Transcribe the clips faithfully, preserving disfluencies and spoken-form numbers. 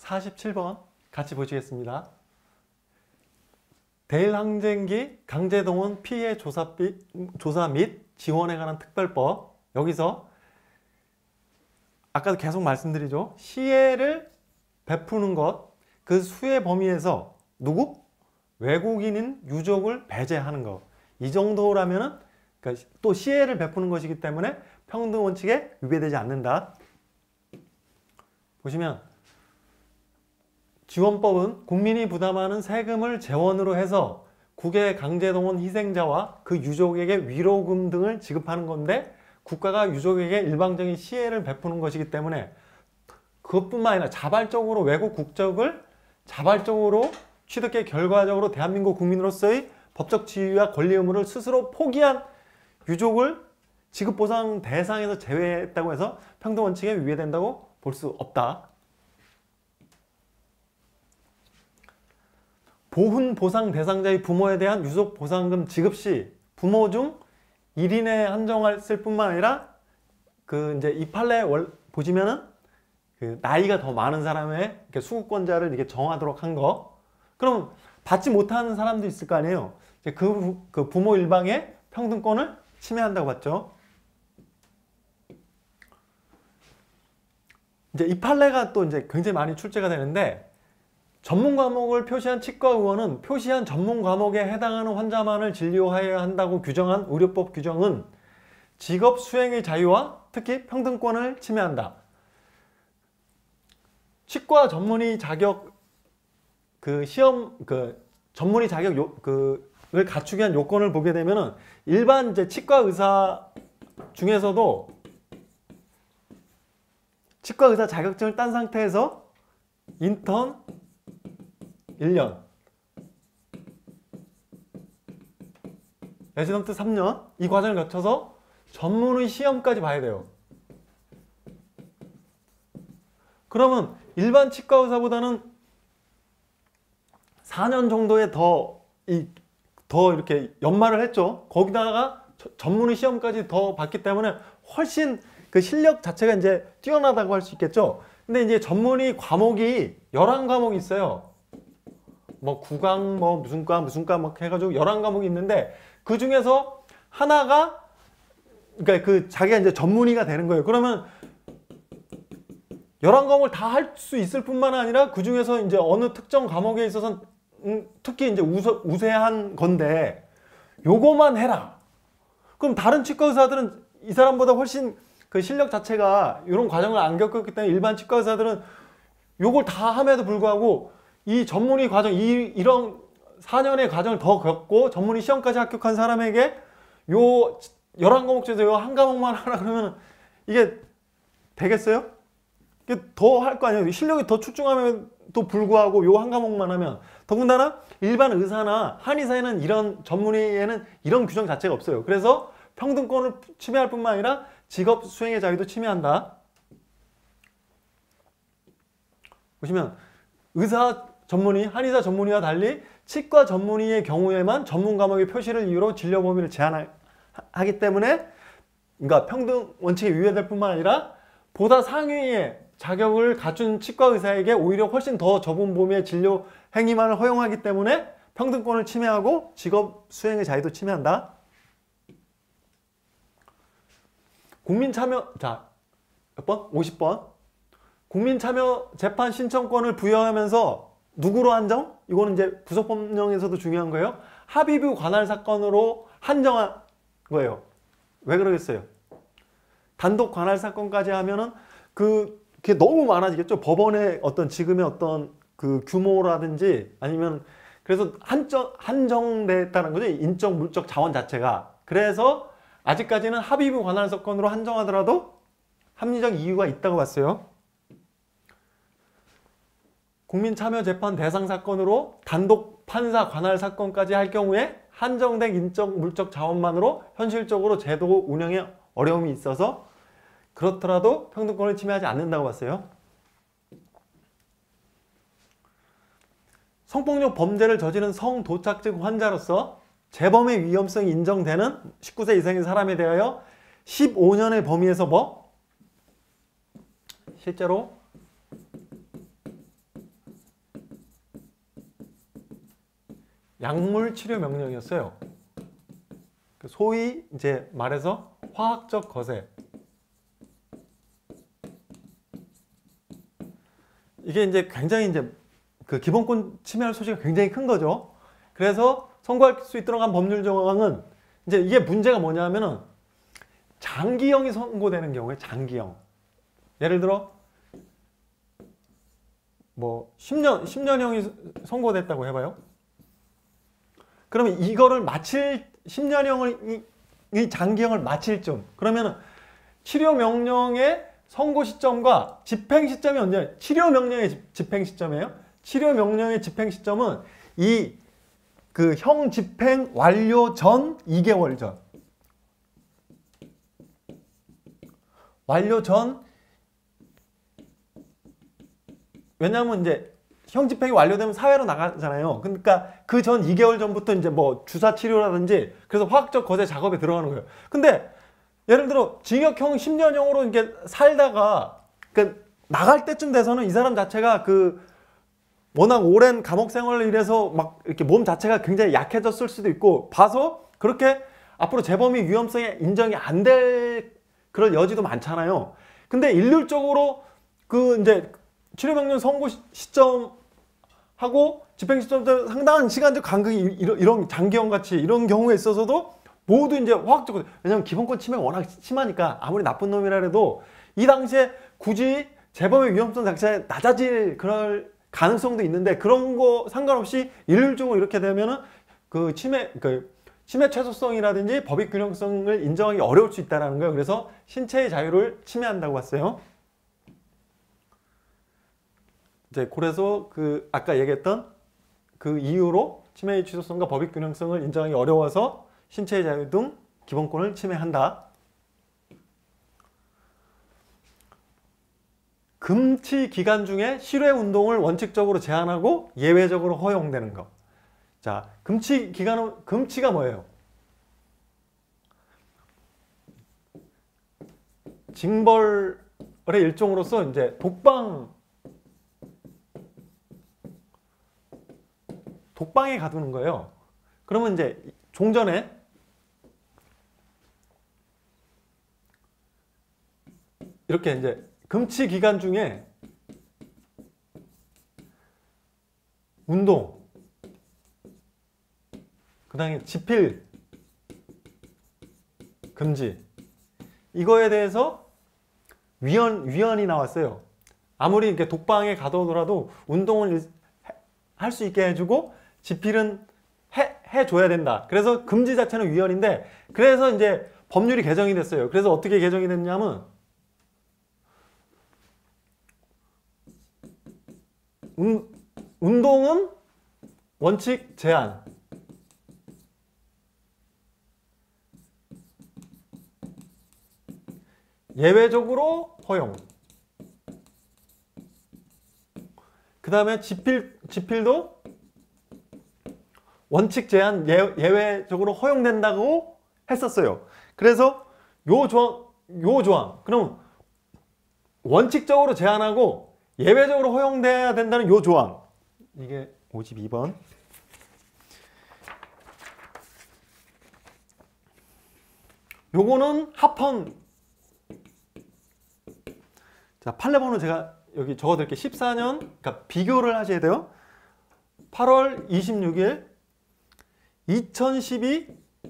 사십칠 번 같이 보시겠습니다. 대일항쟁기 강제동원 피해 조사, 조사 및 지원에 관한 특별법. 여기서 아까도 계속 말씀드리죠. 시혜를 베푸는 것, 그 수혜 범위에서 누구? 외국인인 유족을 배제하는 것. 이 정도라면은 그러니까 또 시혜를 베푸는 것이기 때문에 평등 원칙에 위배되지 않는다. 보시면 지원법은 국민이 부담하는 세금을 재원으로 해서 국외 강제동원 희생자와 그 유족에게 위로금 등을 지급하는 건데 국가가 유족에게 일방적인 시혜를 베푸는 것이기 때문에 그것뿐만 아니라 자발적으로 외국 국적을 자발적으로 취득해 결과적으로 대한민국 국민으로서의 법적 지위와 권리 의무를 스스로 포기한 유족을 지급보상 대상에서 제외했다고 해서 평등원칙에 위배된다고 볼 수 없다. 보훈 보상 대상자의 부모에 대한 유족 보상금 지급 시 부모 중 일 인에 한정했을 뿐만 아니라 그 이제 이 판례 월 보시면은 그 나이가 더 많은 사람의 이렇게 수급권자를 이렇게 정하도록 한 거. 그럼 받지 못하는 사람도 있을 거 아니에요. 그, 그 부모 일방의 평등권을 침해한다고 봤죠. 이제 이 판례가 또 이제 굉장히 많이 출제가 되는데 전문 과목을 표시한 치과의원은 표시한 전문 과목에 해당하는 환자만을 진료하여야 한다고 규정한 의료법 규정은 직업 수행의 자유와 특히 평등권을 침해한다. 치과 전문의 자격 그 시험 그 전문의 자격 요, 그를 갖추기 위한 요건을 보게 되면은 일반 이제 치과 의사 중에서도 치과 의사 자격증을 딴 상태에서 인턴 일 년, 레지던트 삼 년 이 과정을 거쳐서 전문의 시험까지 봐야 돼요. 그러면 일반 치과 의사보다는 사 년 정도에 더, 이, 더 이렇게 연마를 했죠. 거기다가 저, 전문의 시험까지 더 봤기 때문에 훨씬 그 실력 자체가 이제 뛰어나다고 할 수 있겠죠. 근데 이제 전문의 과목이 열한 과목이 있어요. 뭐 구강 뭐 무슨 과 무슨 과 막 해가지고 열한 과목이 있는데 그 중에서 하나가 그러니까 그 자기가 이제 전문의가 되는 거예요. 그러면 열한 과목을 다 할 수 있을 뿐만 아니라 그 중에서 이제 어느 특정 과목에 있어서 음, 특히 이제 우세, 우세한 건데 요거만 해라. 그럼 다른 치과 의사들은 이 사람보다 훨씬 그 실력 자체가 이런 과정을 안 겪었기 때문에 일반 치과 의사들은 요걸 다 함에도 불구하고 이 전문의 과정, 이, 이런 사 년의 과정을 더 겪고 전문의 시험까지 합격한 사람에게 요 열한 과목 중에서 요 한 과목만 하라 그러면 이게 되겠어요? 이게 더 할 거 아니에요. 실력이 더 출중함에도 불구하고 요 한 과목만 하면 더군다나 일반 의사나 한의사에는 이런 전문의에는 이런 규정 자체가 없어요. 그래서 평등권을 침해할 뿐만 아니라 직업 수행의 자유도 침해한다. 보시면 의사 전문의, 한의사 전문의와 달리 치과 전문의의 경우에만 전문 과목의 표시를 이유로 진료 범위를 제한하기 때문에 그러니까 평등 원칙에 위배될 뿐만 아니라 보다 상위의 자격을 갖춘 치과 의사에게 오히려 훨씬 더 좁은 범위의 진료 행위만을 허용하기 때문에 평등권을 침해하고 직업 수행의 자유도 침해한다. 국민 참여, 자, 몇 번? 오십 번. 국민 참여 재판 신청권을 부여하면서 누구로 한정? 이거는 이제 부속법령에서도 중요한 거예요. 합의부 관할 사건으로 한정한 거예요. 왜 그러겠어요? 단독 관할 사건까지 하면은 그, 그게 너무 많아지겠죠. 법원의 어떤 지금의 어떤 그 규모라든지 아니면 그래서 한정, 한정됐다는 거죠. 인적, 물적 자원 자체가. 그래서 아직까지는 합의부 관할 사건으로 한정하더라도 합리적 이유가 있다고 봤어요. 국민참여재판 대상 사건으로 단독 판사 관할 사건까지 할 경우에 한정된 인적, 물적 자원만으로 현실적으로 제도 운영에 어려움이 있어서 그렇더라도 평등권을 침해하지 않는다고 봤어요. 성폭력 범죄를 저지른 성도착증 환자로서 재범의 위험성이 인정되는 십구 세 이상의 사람에 대하여 십오 년의 범위에서 뭐? 실제로 약물 치료 명령이었어요. 소위 이제 말해서 화학적 거세. 이게 이제 굉장히 이제 그 기본권 침해할 소지가 굉장히 큰 거죠. 그래서 선고할 수 있도록 한 법률 조항은 이제 이게 문제가 뭐냐면은 장기형이 선고되는 경우에 장기형. 예를 들어 뭐 십 년, 십 년형이 선고됐다고 해봐요. 그러면 이거를 마칠 십 년형을 이 장기형을 마칠 쯤 그러면은 치료 명령의 선고 시점과 집행 시점이 언제? 치료 명령의 집행 시점이에요. 치료 명령의 집행 시점은 이 그 형 집행 완료 전 이 개월 전. 완료 전 왜냐하면 이제 형 집행이 완료되면 사회로 나가잖아요. 그러니까 그 전 이 개월 전부터 이제 뭐 주사 치료라든지 그래서 화학적 거세 작업에 들어가는 거예요. 근데 예를 들어 징역형 십 년형으로 이렇게 살다가 그 나갈 때쯤 돼서는 이 사람 자체가 그 워낙 오랜 감옥 생활을 이래서 막 이렇게 몸 자체가 굉장히 약해졌을 수도 있고 봐서 그렇게 앞으로 재범이 위험성이 인정이 안 될 그런 여지도 많잖아요. 근데 일률적으로 그 이제 치료명령 선고 시점하고 집행 시점 때 상당한 시간적 간극이 이런, 이런 장기형 같이 이런 경우에 있어서도 모두 이제 화학적으로 왜냐면 기본권 침해가 워낙 심하니까 아무리 나쁜 놈이라 해도 이 당시에 굳이 재범의 위험성 자체가 낮아질 그럴 가능성도 있는데 그런 거 상관없이 일률적으로 이렇게 되면은 그 침해 그 침해 최소성이라든지 법익 균형성을 인정하기 어려울 수 있다는 거예요. 그래서 신체의 자유를 침해한다고 봤어요. 이제 그래서 그 아까 얘기했던 그 이유로 침해의 취소성과 법익 균형성을 인정하기 어려워서 신체의 자유 등 기본권을 침해한다. 금치 기간 중에 실외 운동을 원칙적으로 제한하고 예외적으로 허용되는 것. 자, 금치 기간은 금치가 뭐예요? 징벌의 일종으로서 이제 독방 독방에 가두는 거예요. 그러면 이제 종전에 이렇게 이제 금치 기간 중에 운동, 그 다음에 집필 금지 이거에 대해서 위헌, 위헌이 나왔어요. 아무리 이렇게 독방에 가둬더라도 운동을 할 수 있게 해주고 집필은 해, 해줘야 된다. 그래서 금지 자체는 위헌인데 그래서 이제 법률이 개정이 됐어요. 그래서 어떻게 개정이 됐냐면 운, 운동은 원칙 제한 예외적으로 허용 그 다음에 집필, 집필도 원칙 제한 예, 예외적으로 허용된다고 했었어요. 그래서 요 조항, 요 조항 그럼 원칙적으로 제한하고 예외적으로 허용돼야 된다는 요 조항 이게 오십이 번 요거는 합헌 자 판례번호 제가 여기 적어드릴게요. 십사 년 그러니까 비교를 하셔야 돼요. 팔월 이십육일 이천십이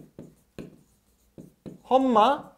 험마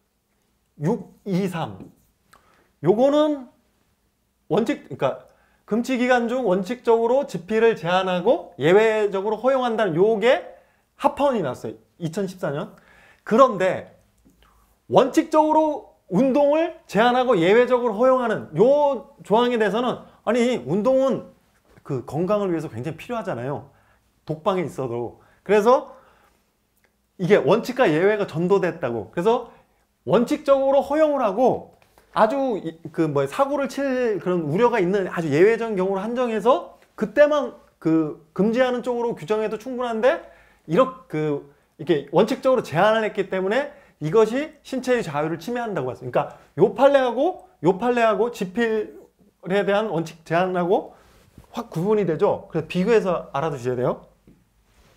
육이삼 요거는 원칙 그러니까 금치 기간 중 원칙적으로 집필을 제한하고 예외적으로 허용한다는 요게 합헌이 났어요. 이천십사 년. 그런데 원칙적으로 운동을 제한하고 예외적으로 허용하는 요 조항에 대해서는 아니 운동은 그 건강을 위해서 굉장히 필요하잖아요. 독방에 있어도. 그래서 이게 원칙과 예외가 전도됐다고. 그래서 원칙적으로 허용을 하고 아주 그 뭐 사고를 칠 그런 우려가 있는 아주 예외적인 경우를 한정해서 그때만 그 금지하는 쪽으로 규정해도 충분한데 이렇게 그 이렇게 원칙적으로 제한을 했기 때문에 이것이 신체의 자유를 침해한다고 봤어요. 그러니까 요 판례하고 요 판례하고 집필에 대한 원칙 제한하고 확 구분이 되죠. 그래서 비교해서 알아두셔야 돼요.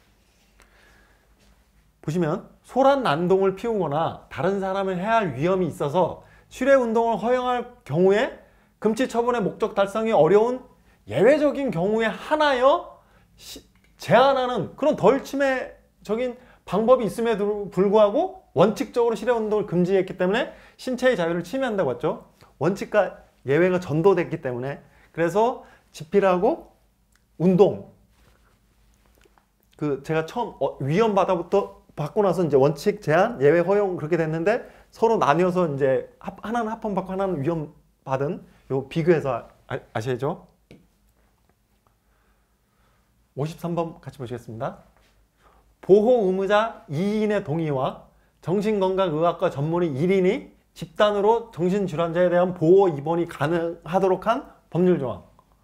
보시면 소란 난동을 피우거나 다른 사람을 해할 위험이 있어서 실외 운동을 허용할 경우에 금지 처분의 목적 달성이 어려운 예외적인 경우에 하나여 시, 제한하는 그런 덜 침해적인 방법이 있음에도 불구하고 원칙적으로 실외 운동을 금지했기 때문에 신체의 자유를 침해한다고 했죠. 원칙과 예외가 전도됐기 때문에. 그래서 집필하고 운동, 그 제가 처음 어, 위헌 바다부터 받고 나서 이제 원칙 제한, 예외 허용 그렇게 됐는데 서로 나뉘어서 이제 합, 하나는 합헌 받고 하나는 위헌 받은 요 비교해서 아, 아시죠? 오십삼 번 같이 보시겠습니다. 보호 의무자 이 인의 동의와 정신건강의학과 전문의 일 인이 집단으로 정신질환자에 대한 보호 입원이 가능하도록 한 법률 조항.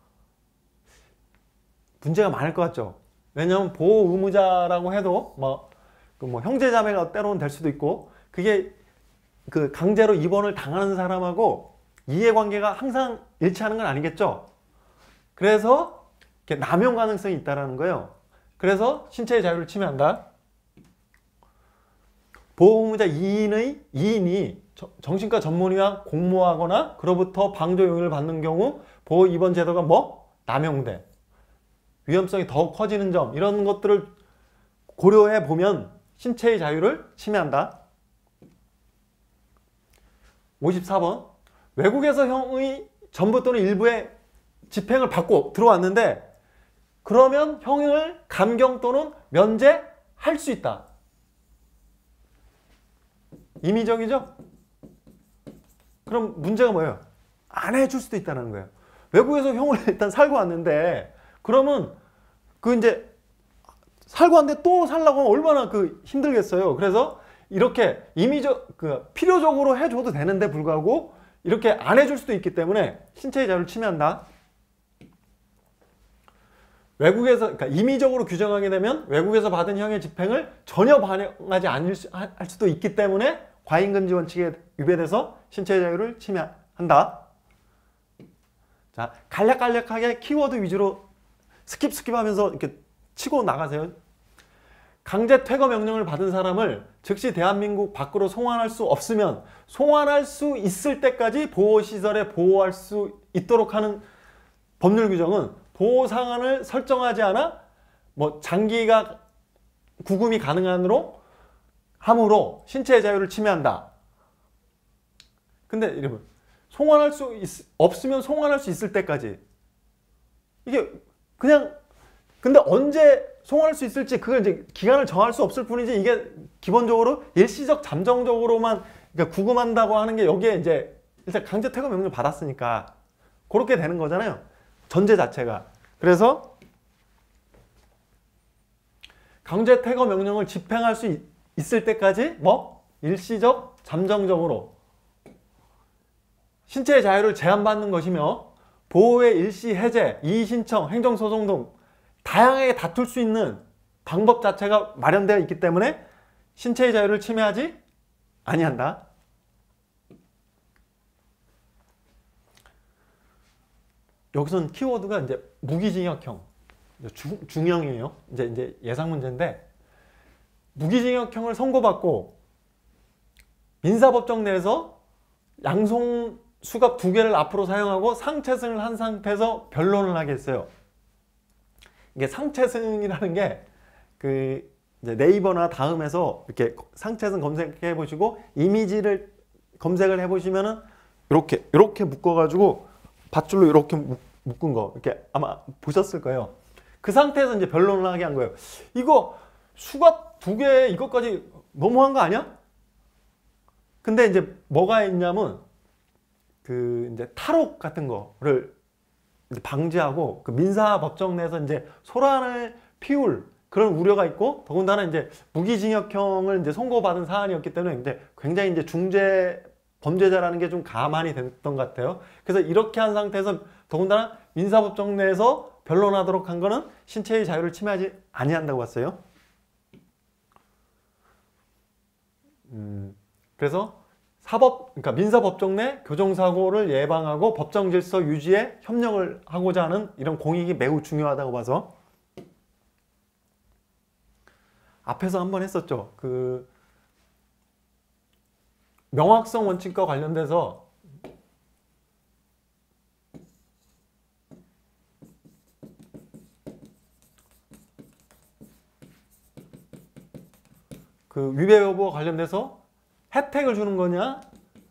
문제가 많을 것 같죠? 왜냐하면 보호 의무자라고 해도 뭐, 그 뭐 형제자매가 때로는 될 수도 있고, 그게 그 강제로 입원을 당하는 사람하고 이해관계가 항상 일치하는 건 아니겠죠? 그래서 이렇게 남용 가능성이 있다는 거예요. 그래서 신체의 자유를 침해한다. 보호 의무자 이 인의 이 인이 정신과 전문의와 공모하거나 그로부터 방조 용의를 받는 경우 보호 입원 제도가 뭐? 남용돼. 위험성이 더 커지는 점, 이런 것들을 고려해 보면 신체의 자유를 침해한다. 오십사 번. 외국에서 형의 전부 또는 일부의 집행을 받고 들어왔는데 그러면 형을 감경 또는 면제할 수 있다. 임의적이죠? 그럼 문제가 뭐예요? 안 해줄 수도 있다는 거예요. 외국에서 형을 일단 살고 왔는데 그러면 그 이제 살고 왔는데 또 살라고 하면 얼마나 그 힘들겠어요. 그래서 이렇게 임의적, 그 필요적으로 해줘도 되는데 불구하고 이렇게 안 해줄 수도 있기 때문에 신체의 자유를 침해한다. 외국에서, 그러니까 임의적으로 규정하게 되면 외국에서 받은 형의 집행을 전혀 반영하지 않을 수, 할 수도 있기 때문에 과잉금지 원칙에 위배돼서 신체의 자유를 침해한다. 자, 간략간략하게 키워드 위주로 스킵 스킵 하면서 이렇게 치고 나가세요. 강제 퇴거 명령을 받은 사람을 즉시 대한민국 밖으로 송환할 수 없으면 송환할 수 있을 때까지 보호시설에 보호할 수 있도록 하는 법률 규정은 보호 상한을 설정하지 않아 뭐 장기가 구금이 가능한으로 함으로 신체의 자유를 침해한다. 근데 여러분, 송환할 수 있, 없으면 송환할 수 있을 때까지, 이게 그냥, 근데 언제 송환할 수 있을지 그걸 이제 기간을 정할 수 없을 뿐이지, 이게 기본적으로 일시적 잠정적으로만 그러니까 구금한다고 하는 게 여기에 이제 일단 강제 퇴거 명령 받았으니까 그렇게 되는 거잖아요. 전제 자체가. 그래서 강제 퇴거 명령을 집행할 수 있, 있을 때까지 뭐 일시적 잠정적으로 신체의 자유를 제한받는 것이며 보호의 일시 해제, 이의 신청, 행정소송 등 다양하게 다툴 수 있는 방법 자체가 마련되어 있기 때문에 신체의 자유를 침해하지 아니한다. 여기서는 키워드가 이제 무기징역형, 중, 중형이에요. 이제 이제 예상 문제인데, 무기징역형을 선고받고 민사법정 내에서 양송 수갑 두 개를 앞으로 사용하고 상체승을 한 상태에서 변론을 하게 했어요. 이게 상체승이라는 게 그 이제 네이버나 다음에서 이렇게 상체승 검색해 보시고 이미지를 검색을 해 보시면은 이렇게 이렇게 묶어 가지고 밧줄로 이렇게 묶은 거 이렇게 아마 보셨을 거예요. 그 상태에서 이제 변론을 하게 한 거예요. 이거 수갑 두 개 이것까지 너무한 거 아니야? 근데 이제 뭐가 있냐면 그 이제 탈옥 같은 거를 이제 방지하고 그 민사 법정 내에서 이제 소란을 피울 그런 우려가 있고, 더군다나 이제 무기징역형을 이제 선고받은 사안이었기 때문에 이제 굉장히 이제 중재 범죄자라는 게 좀 가만히 됐던 것 같아요. 그래서 이렇게 한 상태에서 더군다나 민사 법정 내에서 변론하도록 한 거는 신체의 자유를 침해하지 아니한다고 봤어요. 음, 그래서 사법, 그러니까 민사법정 내 교정사고를 예방하고 법정 질서 유지에 협력을 하고자 하는 이런 공익이 매우 중요하다고 봐서, 앞에서 한번 했었죠. 그 명확성 원칙과 관련돼서 그 위배 여부와 관련돼서 혜택을 주는 거냐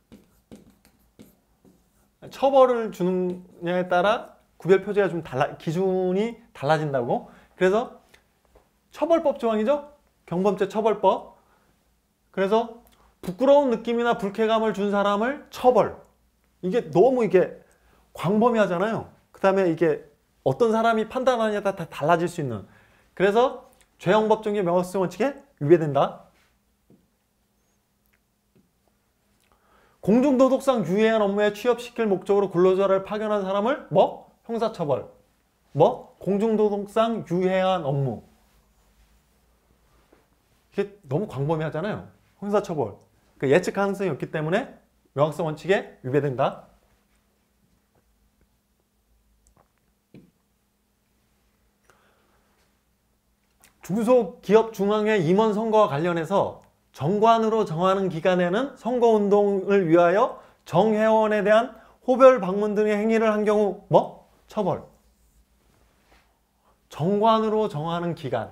처벌을 주느냐에 따라 구별 표제가 좀 달라, 기준이 달라진다고. 그래서 처벌법 조항이죠. 경범죄 처벌법. 그래서 부끄러운 느낌이나 불쾌감을 준 사람을 처벌. 이게 너무 이게 광범위하잖아요. 그 다음에 이게 어떤 사람이 판단하느냐에 따라 다 달라질 수 있는. 그래서 죄형법정의 명확성 원칙에 위배된다. 공중도덕상 유해한 업무에 취업시킬 목적으로 근로자를 파견한 사람을 뭐? 형사처벌. 뭐? 공중도덕상 유해한 업무. 이게 너무 광범위하잖아요. 형사처벌. 그 예측 가능성이 없기 때문에 명확성 원칙에 위배된다. 중소기업중앙회 임원 선거와 관련해서 정관으로 정하는 기간에는 선거운동을 위하여 정회원에 대한 호별 방문 등의 행위를 한 경우 뭐? 처벌. 정관으로 정하는 기간.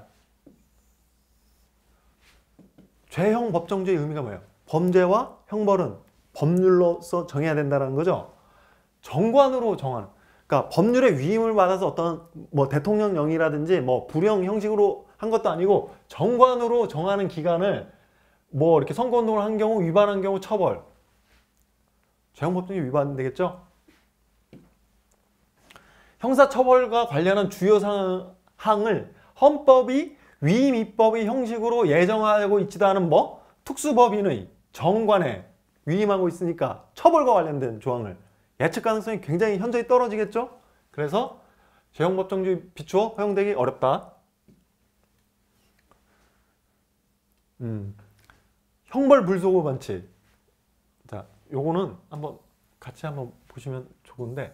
죄형 법정죄의 의미가 뭐예요? 범죄와 형벌은 법률로서 정해야 된다는 거죠. 정관으로 정하는. 그러니까 법률의 위임을 받아서 어떤 뭐 대통령령이라든지 뭐 불형 형식으로 한 것도 아니고 정관으로 정하는 기간을 뭐 이렇게 선거운동을 한 경우 위반한 경우 처벌. 죄형법정죄 위반되겠죠? 형사처벌과 관련한 주요 사항을 헌법이 위임 입법의 형식으로 예정하고 있지도 않은 뭐 특수법인의 정관에 위임하고 있으니까 처벌과 관련된 조항을 예측 가능성이 굉장히 현저히 떨어지겠죠? 그래서 죄형법정죄에 비추어 허용되기 어렵다. 음, 형벌불소급 원칙. 자, 요거는 한번 같이 한번 보시면 좋은데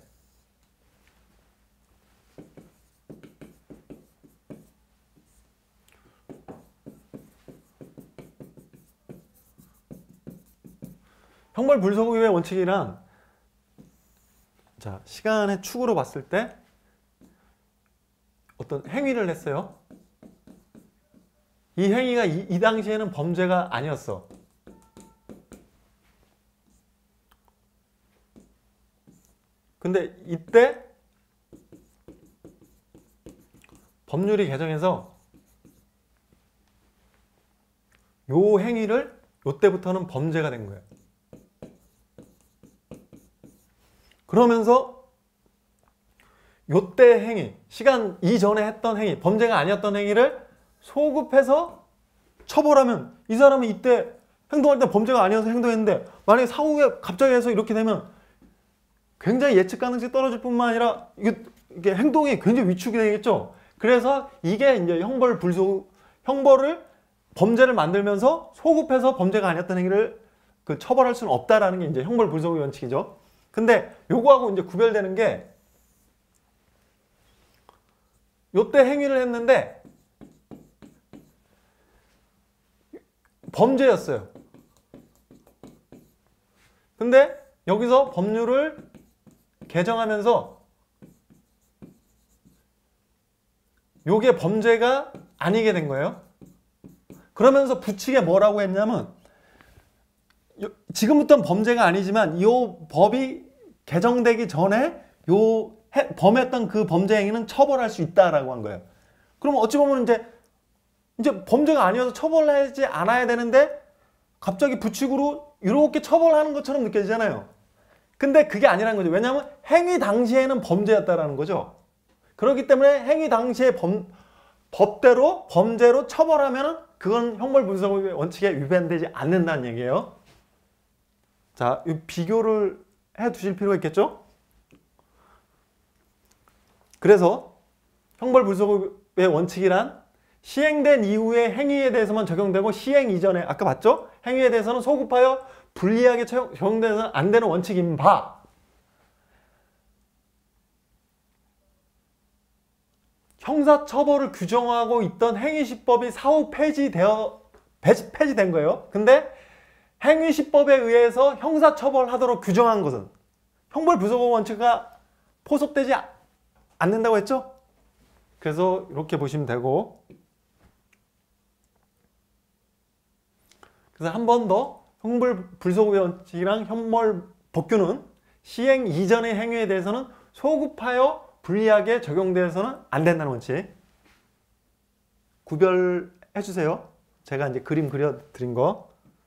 형벌불소급의 원칙이란 자, 시간의 축으로 봤을 때 어떤 행위를 했어요. 이 행위가 이, 이 당시에는 범죄가 아니었어. 근데 이때 법률이 개정해서 요 행위를 요때부터는 범죄가 된 거예요. 그러면서 요때 행위, 시간 이전에 했던 행위, 범죄가 아니었던 행위를 소급해서 처벌하면 이 사람이 이때 행동할 때 범죄가 아니어서 행동했는데 만약에 사후에 갑자기 해서 이렇게 되면 굉장히 예측 가능성이 떨어질 뿐만 아니라 이게, 이게 행동이 굉장히 위축이 되겠죠. 그래서 이게 이제 형벌 불소 형벌을 범죄를 만들면서 소급해서 범죄가 아니었던 행위를 그 처벌할 수는 없다라는 게 이제 형벌 불소급 원칙이죠. 근데 요거하고 이제 구별되는 게 요때 행위를 했는데 범죄였어요. 근데 여기서 법률을 개정하면서 요게 범죄가 아니게 된 거예요. 그러면서 붙이게 뭐라고 했냐면 지금부터는 범죄가 아니지만 이 법이 개정되기 전에 요 해, 범했던 그 범죄 행위는 처벌할 수 있다라고 한 거예요. 그럼 어찌 보면 이제 이제 범죄가 아니어서 처벌하지 않아야 되는데 갑자기 부칙으로 이렇게 처벌하는 것처럼 느껴지잖아요. 근데 그게 아니라는 거죠. 왜냐하면 행위 당시에는 범죄였다라는 거죠. 그렇기 때문에 행위 당시에 범, 법대로 범죄로 처벌하면 그건 형벌불소급의 원칙에 위반되지 않는다는 얘기예요. 자, 이 비교를 해 두실 필요가 있겠죠? 그래서 형벌불소급의 원칙이란 시행된 이후의 행위에 대해서만 적용되고 시행 이전에 아까 봤죠? 행위에 대해서는 소급하여 불리하게 적용돼서는 안 되는 원칙인 바 형사처벌을 규정하고 있던 행위시법이 사후 폐지되어 폐지된 거예요. 근데 행위시법에 의해서 형사처벌하도록 규정한 것은 형벌불소급 원칙가 포섭되지 않는다고 했죠? 그래서 이렇게 보시면 되고, 그래서 한 번 더 형벌불소급 원칙이랑 형벌법규는 시행 이전의 행위에 대해서는 소급하여 불리하게 적용돼서는 안 된다는 원칙 구별해 주세요. 제가 이제 그림 그려드린 거.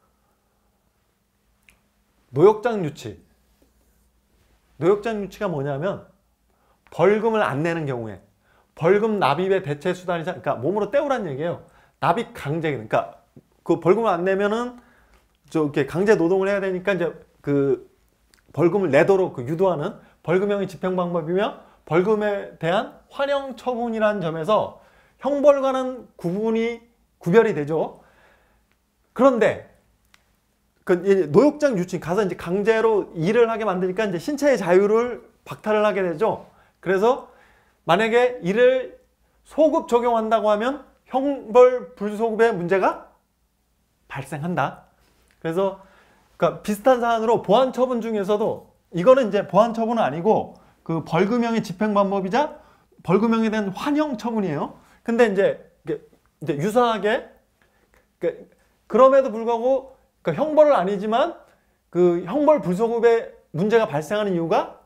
노역장 유치. 노역장 유치가 뭐냐면 벌금을 안 내는 경우에 벌금 납입의 대체 수단이자, 그러니까 몸으로 때우란 얘기예요. 납입 강제, 그러니까 그 벌금을 안 내면은 저 이렇게 강제 노동을 해야 되니까 이제 그 벌금을 내도록 그 유도하는 벌금형의 집행 방법이며, 벌금에 대한 환영 처분이라는 점에서 형벌과는 구분이 구별이 되죠. 그런데 그 노역장 유치 가서 이제 강제로 일을 하게 만드니까 이제 신체의 자유를 박탈을 하게 되죠. 그래서 만약에 이를 소급 적용한다고 하면 형벌 불소급의 문제가 발생한다. 그래서 그러니까 비슷한 사안으로 보안 처분 중에서도, 이거는 이제 보안 처분은 아니고 그 벌금형의 집행 방법이자 벌금형에 대한 환영 처분이에요. 근데 이제 이제 유사하게, 그럼에도 불구하고 그러니까 형벌은 아니지만 그 형벌 불소급의 문제가 발생하는 이유가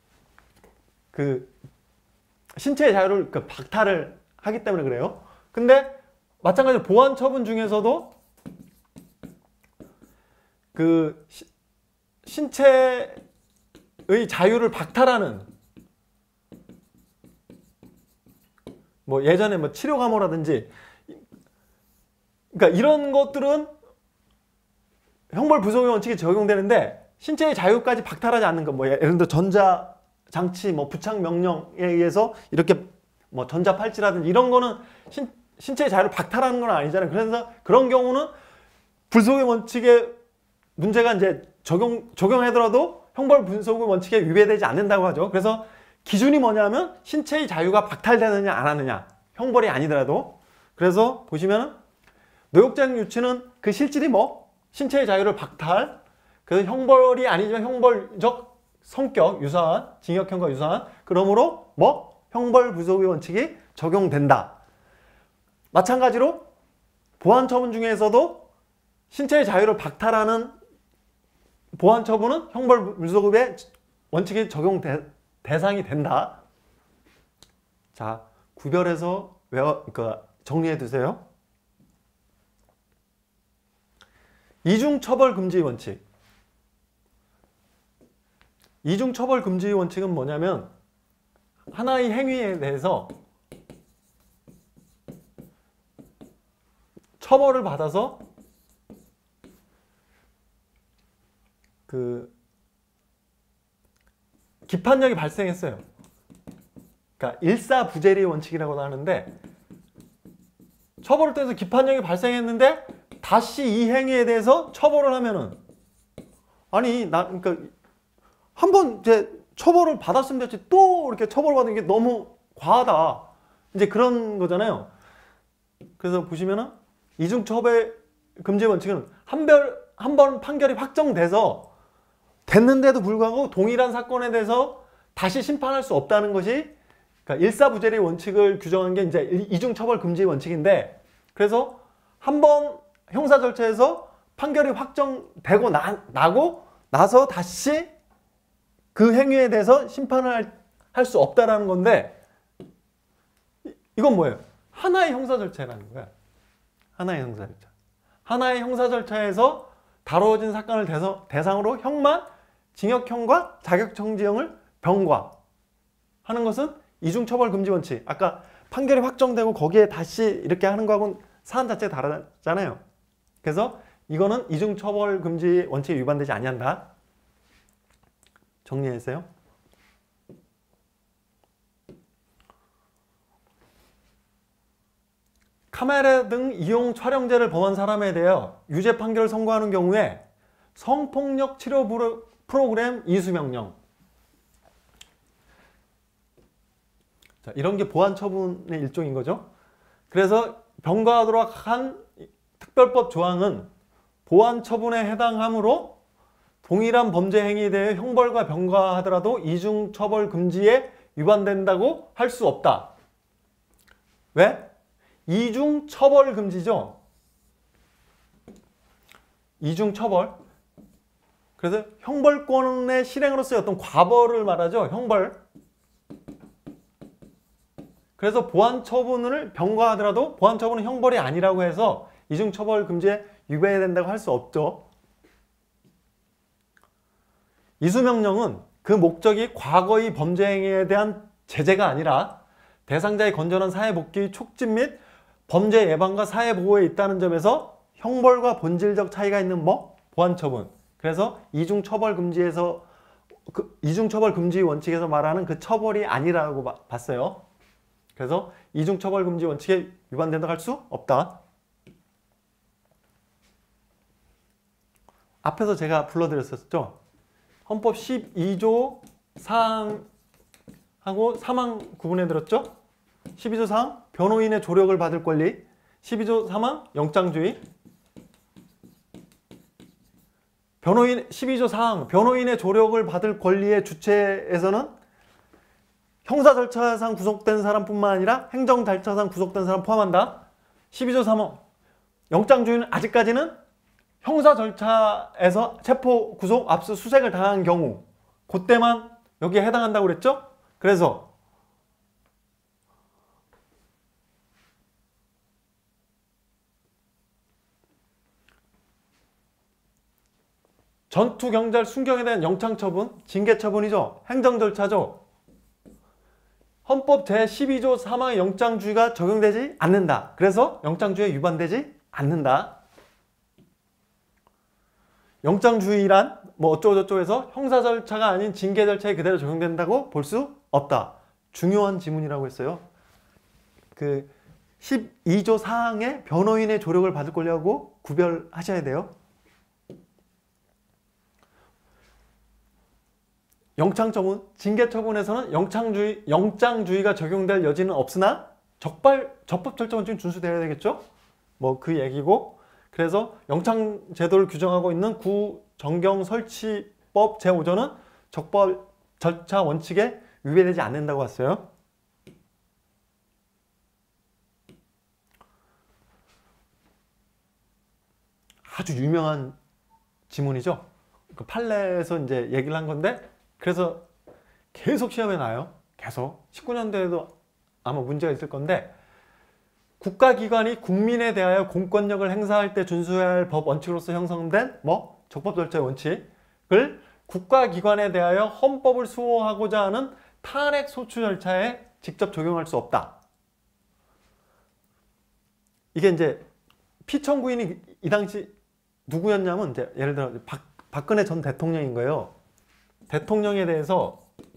그 신체의 자유를 그 박탈을 하기 때문에 그래요. 근데 마찬가지로 보안 처분 중에서도 그 시, 신체의 자유를 박탈하는, 뭐 예전에 뭐 치료 감호라든지, 그러니까 이런 것들은 형벌 불소급 원칙이 적용되는데 신체의 자유까지 박탈하지 않는 것, 뭐 예를 들어 전자 장치 뭐 부착 명령에 의해서 이렇게 뭐 전자 팔찌라든지 이런 거는 신, 신체의 자유를 박탈하는 건 아니잖아요. 그래서 그런 경우는 불소급 원칙의 문제가 이제 적용 적용하더라도 형벌 불소급 원칙에 위배되지 않는다고 하죠. 그래서 기준이 뭐냐면 신체의 자유가 박탈되느냐 안 하느냐, 형벌이 아니더라도. 그래서 보시면 노역장 유치는 그 실질이 뭐 신체의 자유를 박탈, 그래서 형벌이 아니지만 형벌적 성격 유사한, 징역형과 유사한, 그러므로 뭐 형벌 불소급 원칙이 적용된다. 마찬가지로 보안 처분 중에서도 신체의 자유를 박탈하는 보안 처분은 형벌 불소급의 원칙이 적용 대, 대상이 된다. 자, 구별해서 외워, 그러니까 정리해 두세요. 이중처벌 금지 원칙. 이중처벌 금지 원칙은 뭐냐면 하나의 행위에 대해서 처벌을 받아서 그 기판력이 발생했어요. 그러니까 일사부재리 원칙이라고도 하는데, 처벌을 통해서 기판력이 발생했는데 다시 이 행위에 대해서 처벌을 하면은, 아니 나 그러니까 한번 이제 처벌을 받았으면 됐지 또 이렇게 처벌받는 게 너무 과하다, 이제 그런 거잖아요. 그래서 보시면은 이중처벌 금지 원칙은 한별 한 번 판결이 확정돼서 됐는데도 불구하고 동일한 사건에 대해서 다시 심판할 수 없다는 것이, 그러니까 일사부재리 원칙을 규정한 게 이제 이중처벌 금지 원칙인데, 그래서 한 번 형사 절차에서 판결이 확정되고 나, 나고 나서 다시 그 행위에 대해서 심판을 할 수 없다라는 건데, 이건 뭐예요? 하나의 형사 절차라는 거야. 하나의 형사 절차. 하나의 형사 절차에서 다뤄진 사건을 대상으로 형만 징역형과 자격정지형을 병과하는 것은 이중처벌 금지 원칙. 아까 판결이 확정되고 거기에 다시 이렇게 하는 거하고는 사안 자체가 다르잖아요. 그래서 이거는 이중처벌 금지 원칙에 위반되지 아니한다. 정리했어요. 카메라 등 이용 촬영제를 범한 사람에 대하여 유죄 판결을 선고하는 경우에 성폭력 치료 프로그램 이수명령. 자, 이런 게 보완 처분의 일종인 거죠. 그래서 병가하도록 한 특별법 조항은 보완 처분에 해당하므로 동일한 범죄 행위에 대해 형벌과 병가하더라도 이중 처벌 금지에 위반된다고 할 수 없다. 왜? 이중 처벌 금지죠. 이중 처벌. 그래서 형벌권의 실행으로서의 어떤 과벌을 말하죠. 형벌. 그래서 보완 처분을 병가하더라도 보완 처분은 형벌이 아니라고 해서 이중 처벌 금지에 위배된다고 할 수 없죠. 이수명령은 그 목적이 과거의 범죄 행위에 대한 제재가 아니라 대상자의 건전한 사회 복귀 촉진 및 범죄 예방과 사회 보호에 있다는 점에서 형벌과 본질적 차이가 있는 뭐? 보완 처분. 그래서 이중 처벌 금지에서 그 이중 처벌 금지 원칙에서 말하는 그 처벌이 아니라고 바, 봤어요. 그래서 이중 처벌 금지 원칙에 위반된다고 할 수 없다. 앞에서 제가 불러드렸었죠. 헌법 십이 조 사항하고 삼 항 구분해 드렸죠. 십이 조 사 항 변호인의 조력을 받을 권리, 십이 조 삼 항 영장주의. 변호인 십이 조 사 항 변호인의 조력을 받을 권리의 주체에서는 형사 절차상 구속된 사람뿐만 아니라 행정 절차상 구속된 사람 포함한다. 십이 조 삼 항 영장주의는 아직까지는 형사 절차에서 체포, 구속, 압수, 수색을 당한 경우 그때만 여기에 해당한다고 그랬죠? 그래서 전투, 경찰, 순경에 대한 영창처분, 징계처분이죠. 행정절차죠. 헌법 제십이 조 삼 항의 영장주의가 적용되지 않는다. 그래서 영장주의에 위반되지 않는다. 영장주의란 뭐 어쩌고저쩌고 해서 형사절차가 아닌 징계절차에 그대로 적용된다고 볼 수 없다. 중요한 지문이라고 했어요. 그 십이 조 사 항에 변호인의 조력을 받을 권리하고 구별하셔야 돼요. 영창처분, 징계처분에서는 영창주의, 영장주의가 적용될 여지는 없으나 적발, 적법절차원칙은 준수되어야 되겠죠? 뭐 그 얘기고, 그래서 영창제도를 규정하고 있는 구정경설치법 제오 조는 적법 절차 원칙에 위배되지 않는다고 했어요. 아주 유명한 지문이죠. 그 판례에서 이제 얘기를 한 건데, 그래서 계속 시험에 나요. 계속. 십구 년도에도 아마 문제가 있을 건데, 국가기관이 국민에 대하여 공권력을 행사할 때 준수해야 할 법 원칙으로서 형성된 뭐 적법 절차의 원칙을 국가기관에 대하여 헌법을 수호하고자 하는 탄핵 소추 절차에 직접 적용할 수 없다. 이게 이제 피청구인이 이 당시 누구였냐면 이제 예를 들어 박, 박근혜 전 대통령인 거예요. 대통령에 대해서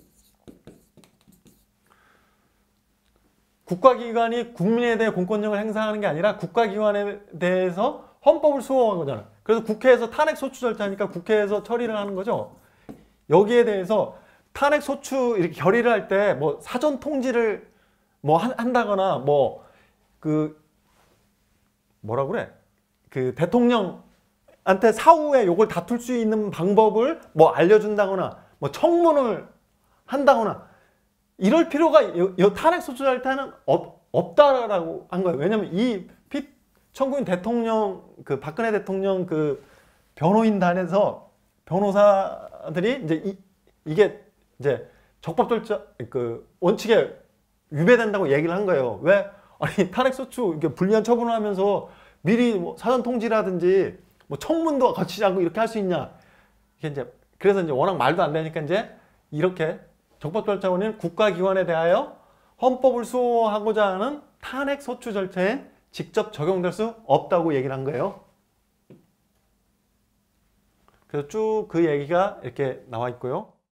국가기관이 국민에 대해 공권력을 행사하는 게 아니라 국가기관에 대해서 헌법을 수호한 거잖아. 그래서 국회에서 탄핵 소추 절차니까 국회에서 처리를 하는 거죠. 여기에 대해서 탄핵 소추 이렇게 결의를 할 때 뭐 사전 통지를 뭐 한다거나 뭐 그 뭐라 그래? 그 대통령한테 사후에 요걸 다툴 수 있는 방법을 뭐 알려준다거나 뭐 청문을 한다거나 이럴 필요가 이 탄핵 소추 절차는 없, 없다라고 한 거예요. 왜냐면 이 피청구인 대통령 그 박근혜 대통령 그 변호인단에서 변호사들이 이제 이, 이게 이제 적법 절차 그 원칙에 위배된다고 얘기를 한 거예요. 왜? 아니 탄핵 소추 이렇게 불리한 처분을 하면서 미리 뭐 사전 통지라든지 뭐 청문도 거치지 않고 이렇게 할 수 있냐? 이게 이제 그래서 이제 워낙 말도 안 되니까 이제 이렇게 적법절차원은 국가기관에 대하여 헌법을 수호하고자 하는 탄핵 소추 절차에 직접 적용될 수 없다고 얘기를 한 거예요. 그래서 쭉 그 얘기가 이렇게 나와 있고요.